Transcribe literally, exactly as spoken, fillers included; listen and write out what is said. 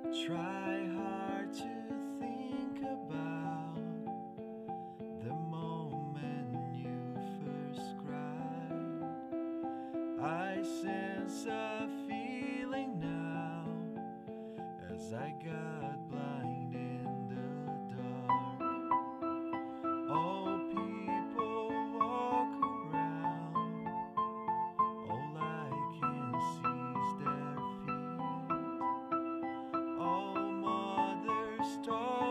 Try hard to think about the moment you first cried. I sense a feeling now as I got blind in the dark. Oh, people walk around, all I can see is their feet. Oh, mother, stop.